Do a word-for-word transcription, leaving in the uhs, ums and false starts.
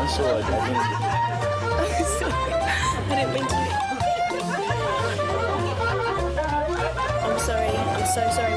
sword. I didn't. I'm sorry. I didn't mean to. I'm sorry. I'm so sorry.